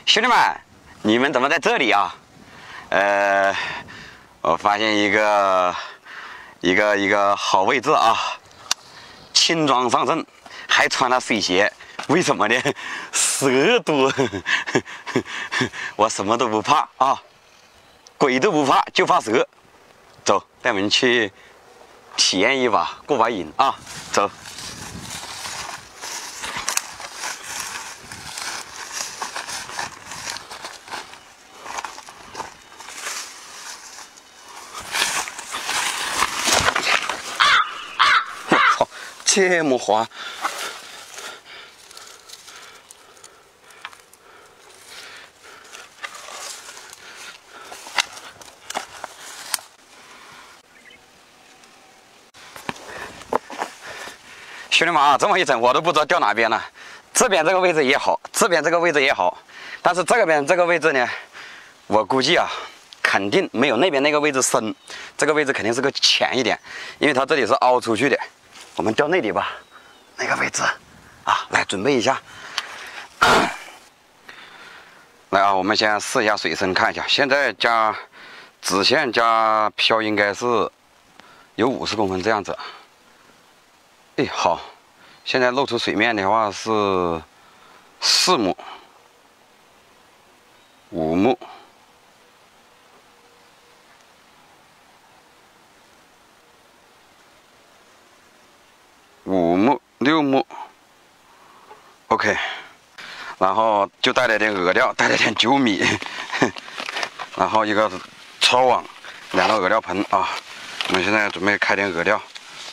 兄弟们，你们怎么在这里啊？我发现一个好位置啊，轻装上阵，还穿了水鞋，为什么呢？蛇多，我什么都不怕啊，鬼都不怕，就怕蛇。走，带我们去体验一把，过把瘾啊！走。这么滑，兄弟们啊，这么一整我都不知道掉哪边了。这边这个位置也好，这边这个位置也好，但是这边这个位置呢，我估计啊，肯定没有那边那个位置深，这个位置肯定是个浅一点，因为它这里是凹出去的。我们掉那里吧，那个位置啊，来准备一下。来啊，我们先试一下水深，看一下。现在加直线加漂应该是有50公分这样子。哎，好，现在露出水面的话是4目、5目。5目、6目 ，OK， 然后就带了点饵料，带了点9米，然后一个抄网，2个饵料盆啊。我们现在准备开点饵料，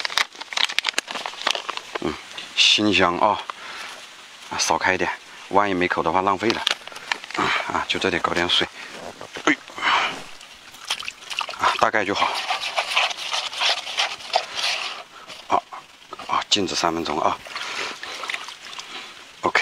新香啊，少开一点，万一没口的话浪费了。就这里搞点水，大概就好。静止3分钟啊 ，OK。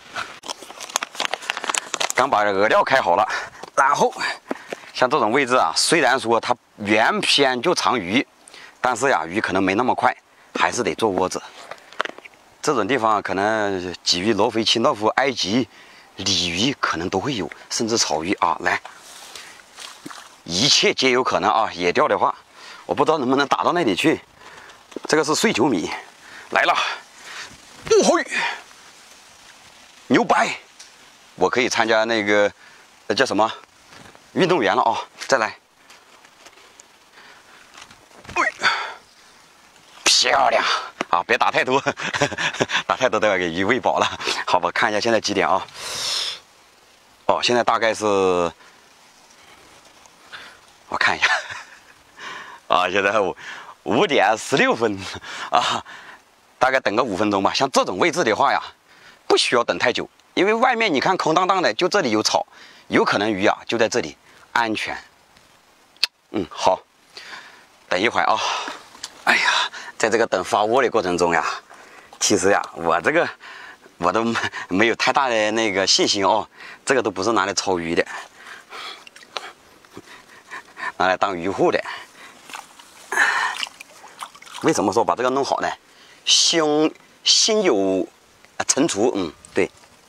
刚把饵料开好了，然后像这种位置啊，虽然说它原偏就藏鱼，但是呀，鱼可能没那么快，还是得做窝子。这种地方可能鲫鱼、罗非、清道夫、埃及、鲤鱼可能都会有，甚至草鱼啊，来，一切皆有可能啊。野钓的话，我不知道能不能打到那里去。这个是碎9米。来了，嘿，牛掰！我可以参加那个叫什么运动员了啊！再来，漂亮啊！别打太多，打太多都要给鱼喂饱了。好吧，看一下现在几点啊？哦，现在大概是，我看一下啊，现在5点16分啊。大概等个5分钟吧。像这种位置的话呀，不需要等太久，因为外面你看空荡荡的，就这里有草，有可能鱼啊就在这里，安全。好，等一会儿啊。哎呀，在这个等发窝的过程中呀，其实呀，我都没有太大的那个信心哦，这个都不是拿来抄鱼的，拿来当鱼护的。为什么说把这个弄好呢？心有成竹，对，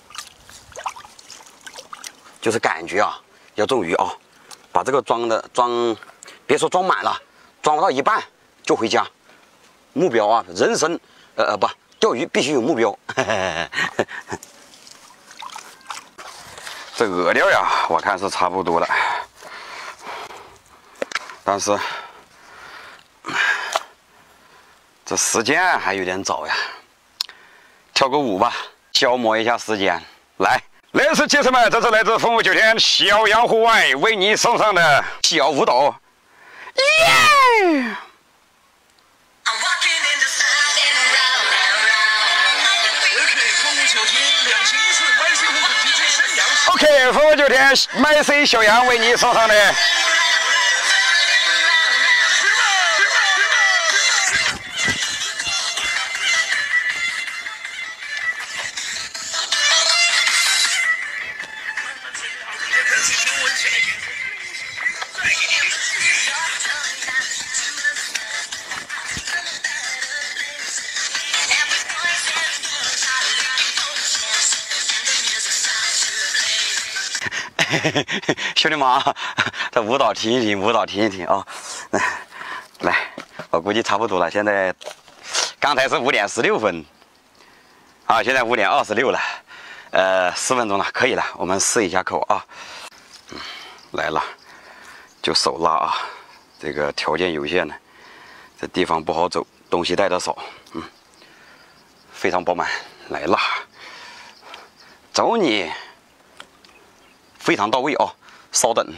就是感觉啊，要中鱼啊，把这个装，别说装满了，装到一半就回家。目标啊，人生，不，钓鱼必须有目标。这饵料呀，我看是差不多了，但是。这时间还有点早呀，跳个舞吧，消磨一下时间。来，ladies们，这是来自丰富酒店小阳户外为你送上的小舞蹈，耶！OK， 丰富酒店麦 C 小杨为你送上的。 兄弟们啊，这舞蹈停一停，舞蹈停一停啊！来，我估计差不多了。现在刚才是5点16分，啊，现在5点26了，4分钟了，可以了。我们试一下口啊。来了，就手拉啊，这个条件有限的，这地方不好走，东西带的少，非常饱满。来了，走你，非常到位哦。稍等。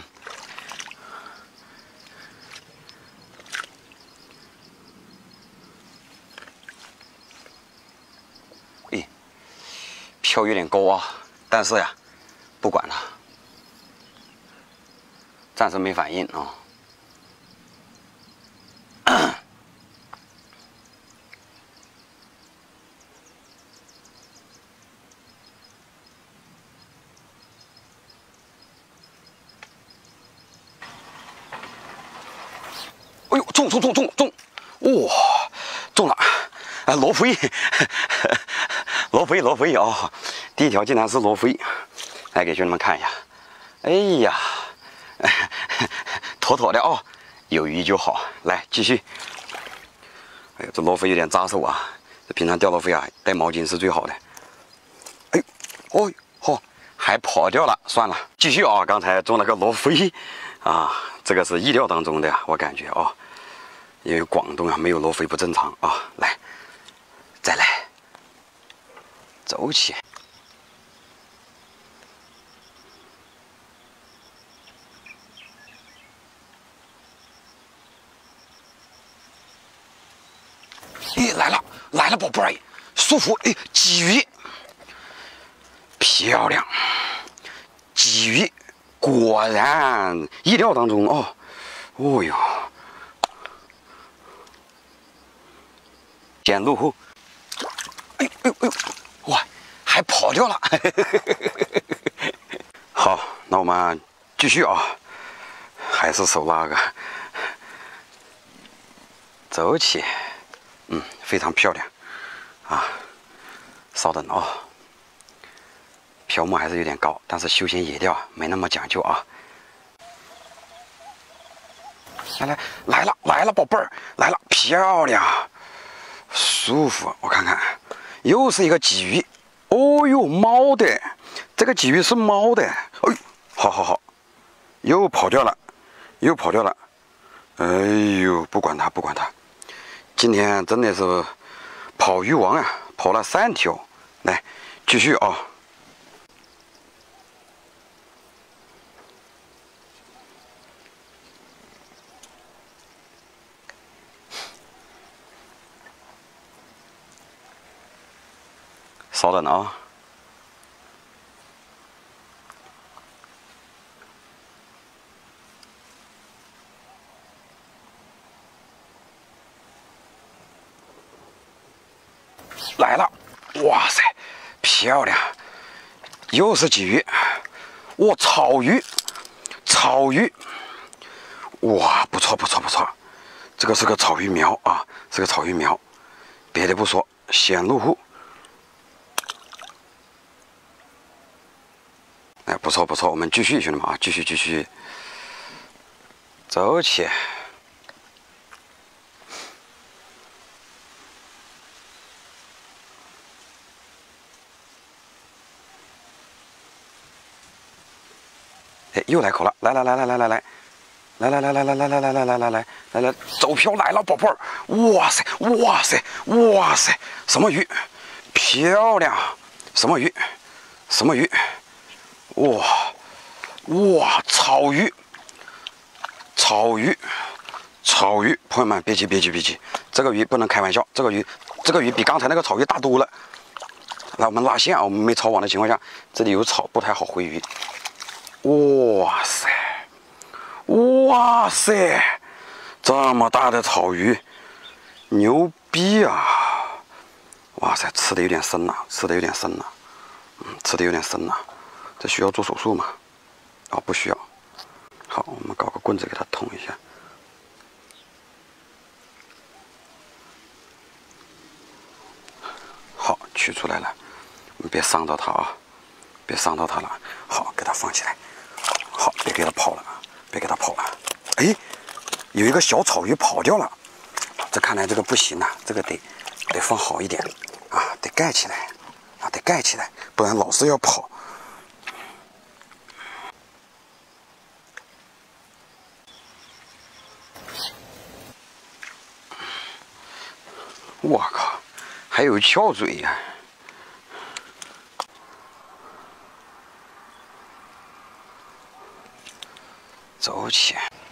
飘有点高啊，但是呀，不管它，暂时没反应啊。哎呦，中！哇，中了！啊，罗非，罗非啊！第一条竟然是罗非，来给兄弟们看一下。哎呀，妥妥的哦，有鱼就好。来继续。哎呀，这罗非有点扎手啊！这平常钓罗非啊，带毛巾是最好的。哎，哦，好，还跑掉了，算了，继续啊！刚才中了个罗非啊，这个是意料当中的呀，我感觉啊，因为广东啊没有罗非不正常啊。来，再来，走起。咦，来了，宝贝儿，舒服！哎，鲫鱼，漂亮，鲫鱼，果然意料当中哦。哦哟，捡路后，哎呦，哇，还跑掉了。好，那我们继续啊，还是手拉个，走起。非常漂亮啊！稍等啊，漂木还是有点高，但是休闲野钓没那么讲究啊。来了，宝贝儿，来了，漂亮，舒服。我看看，又是一个鲫鱼。哦呦，猫的，这个鲫鱼是猫的。哎，好，又跑掉了。哎呦，不管它。今天真的是跑鱼王啊，跑了3条。来，继续啊！稍等啊！来了，哇塞，漂亮！又是鲫鱼，哇，草鱼，哇，不错，这个是个草鱼苗啊，别的不说，显露户，哎，不错，我们继续，兄弟们啊，继续，走起。又来口了，来，走漂来了，宝贝儿，哇塞，什么鱼？漂亮，什么鱼？哇，草鱼，朋友们别急，这个鱼不能开玩笑，这个鱼比刚才那个草鱼大多了。来，我们拉线啊，我们没抄网的情况下，这里有草不太好回鱼。哇塞，这么大的草鱼，牛逼啊！哇塞，吃的有点深了，这需要做手术吗？哦，不需要。好，我们搞个棍子给它捅一下。好，取出来了，我们别伤到它啊，了。好，给它放起来。 别给它跑了，别给它跑了。哎，有一个小草鱼跑掉了，这看来这个不行啊，这个得放好一点啊，得盖起来啊，得盖起来，不然老是要跑。我靠，还有翘嘴呀！走起！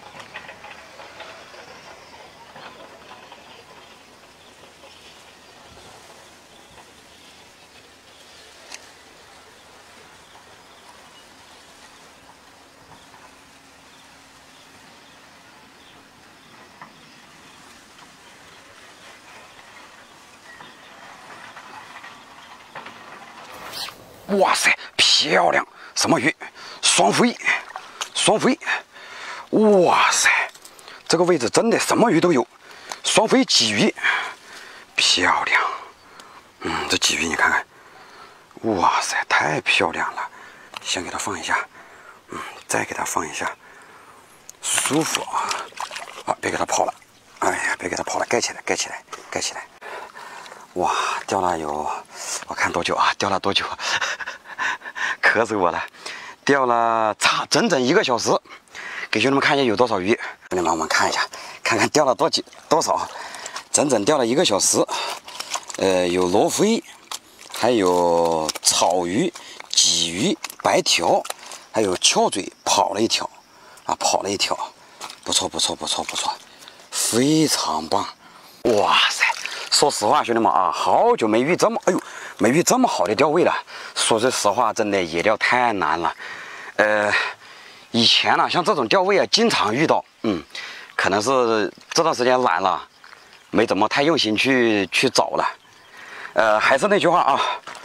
哇塞，漂亮！什么鱼？双飞，双飞！哇塞，这个位置真的什么鱼都有，双飞鲫鱼，漂亮。这鲫鱼你看看，哇塞，太漂亮了。先给它放一下，再给它放一下，舒服啊！啊，别给它跑了，哎呀，别给它跑了，盖起来，盖起来，盖起来。哇，钓了有，我看多久啊？钓了多久？渴死我了！钓了整整1个小时，给兄弟们看一下有多少鱼。兄弟们，我们看一下，看看钓了多少，整整钓了1个小时。有罗非，还有草鱼、鲫鱼、白条，还有翘嘴跑了一条，跑了一条，不错，非常棒！哇塞！说实话，兄弟们啊，好久没遇这么，没遇这么好的钓位了。说句实话，真的野钓太难了。以前呢，像这种钓位啊，经常遇到。可能是这段时间懒了，没怎么太用心去找了。还是那句话啊，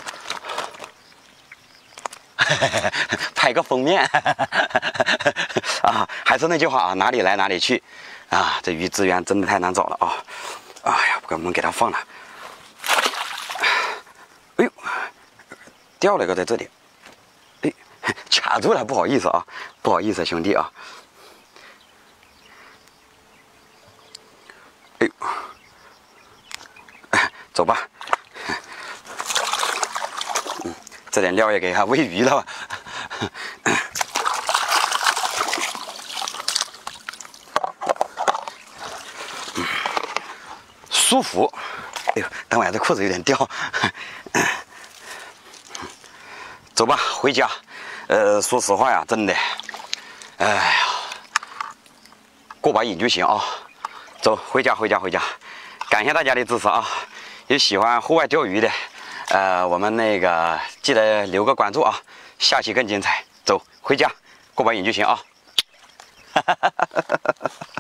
拍个封面啊，还是那句话啊，哪里来哪里去啊，这鱼资源真的太难找了啊。哎呀，我们给它放了。哎呦，掉了一个在这里，哎，卡住了，不好意思啊，不好意思，兄弟啊。哎呦，走吧。这点料也给它喂鱼了吧。舒服。哎呦，等会儿这裤子有点掉。走吧，回家。说实话呀，真的，哎呀，过把瘾就行啊。走，回家。感谢大家的支持啊！也喜欢户外钓鱼的，我们那个记得留个关注啊，下期更精彩。走，回家，过把瘾就行啊。